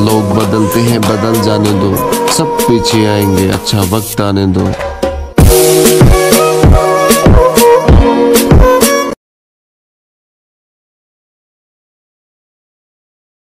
लोग बदलते हैं बदल जाने दो, सब पीछे आएंगे अच्छा वक्त आने दो।